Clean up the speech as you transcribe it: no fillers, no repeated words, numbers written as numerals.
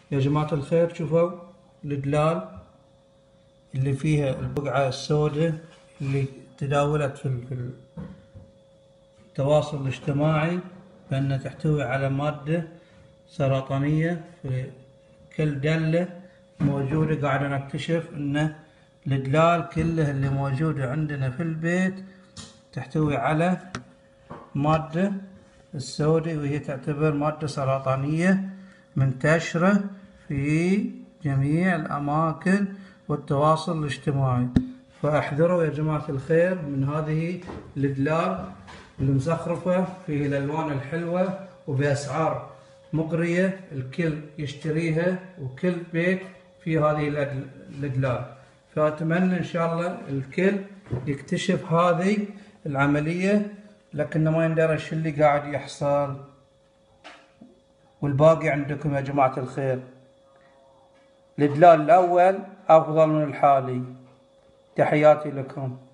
يا جماعة الخير، شوفوا الدلال اللي فيها البقعة السوداء اللي تداولت في التواصل الاجتماعي بأنها تحتوي على مادة سرطانية. في كل دلة موجودة قاعدة نكتشف أن الدلال كلها اللي موجودة عندنا في البيت تحتوي على مادة السوداء، وهي تعتبر مادة سرطانية منتشرة في جميع الأماكن والتواصل الاجتماعي. فاحذروا يا جماعة الخير من هذه الدلال المزخرفة في الألوان الحلوة وبأسعار مغرية، الكل يشتريها وكل بيت في هذه الدلال. فأتمنى إن شاء الله الكل يكتشف هذه العملية، لكن ما يندرى شو اللي قاعد يحصل. والباقي عندكم يا جماعة الخير. الدلال الأول أفضل من الحالي. تحياتي لكم.